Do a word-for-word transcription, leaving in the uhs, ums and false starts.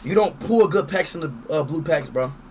You don't pull good packs in the uh, blue packs, bro.